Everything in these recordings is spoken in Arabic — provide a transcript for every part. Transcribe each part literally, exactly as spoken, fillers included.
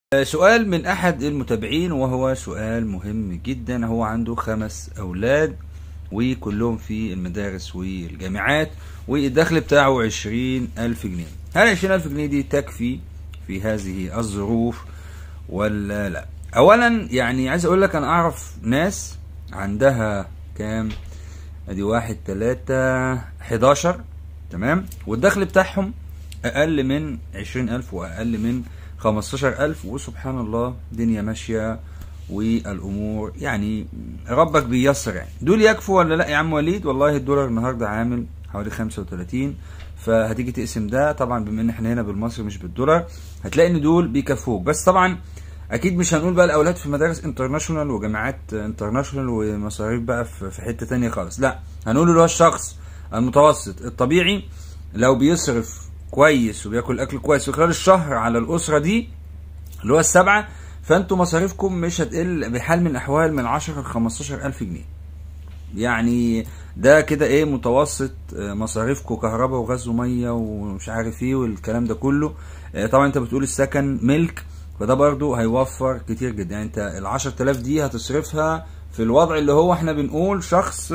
سؤال من أحد المتابعين وهو سؤال مهم جدا. هو عنده خمس أولاد وكلهم في المدارس والجامعات، والدخل بتاعه عشرين ألف جنيه. هل عشرين ألف جنيه دي تكفي في هذه الظروف ولا لا؟ أولا يعني عايز أقول لك أنا أعرف ناس عندها كام، أدي واحد تلاتة حداشر، تمام، والدخل بتاعهم أقل من عشرين ألف وأقل من خمستاشر ألف، وسبحان الله الدنيا ماشية والأمور يعني ربك بيسر. يعني دول يكفوا ولا لا يا عم وليد؟ والله الدولار النهارده عامل حوالي خمسة وتلاتين، فهتيجي تقسم ده طبعا بما ان احنا هنا بالمصري مش بالدولار، هتلاقي ان دول بيكفوك. بس طبعا اكيد مش هنقول بقى الاولاد في مدارس انترناشونال وجامعات انترناشونال ومصاريف بقى في حته تانية خالص، لا، هنقول اللي هو الشخص المتوسط الطبيعي لو بيصرف كويس وبياكل اكل كويس في خلال الشهر على الاسره دي اللي هو السبعه، فانتوا مصاريفكم مش هتقل بحال من الاحوال من عشرة ل خمستاشر ألف جنيه. يعني ده كده ايه متوسط مصاريفكم، كهرباء وغاز وميه ومش عارف ايه والكلام ده كله. طبعا انت بتقول السكن ملك، فده برضو هيوفر كتير جدا. يعني انت ال عشرة آلاف دي هتصرفها في الوضع اللي هو احنا بنقول شخص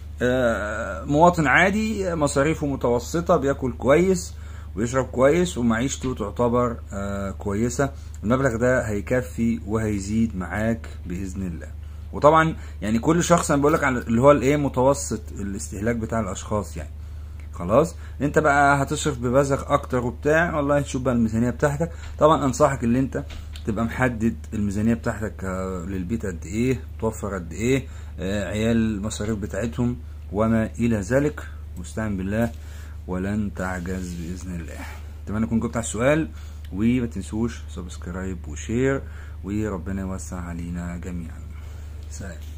مواطن عادي مصاريفه متوسطه، بياكل كويس ويشرب كويس ومعيشته تعتبر كويسه، المبلغ ده هيكفي وهيزيد معاك باذن الله. وطبعا يعني كل شخص انا بقول لك على اللي هو الايه متوسط الاستهلاك بتاع الاشخاص. يعني خلاص انت بقى هتصرف ببذخ اكتر وبتاع، والله تشوف بقى الميزانيه بتاعتك. طبعا انصحك ان انت تبقى محدد الميزانيه بتاعتك للبيت قد ايه، توفر قد ايه، عيال المصاريف بتاعتهم وما الى ذلك. واستعن بالله ولن تعجز باذن الله. اتمنى اكون جبت على السؤال، وما تنسوش سبسكرايب وشير، وربنا يوسع علينا جميعا. سلام.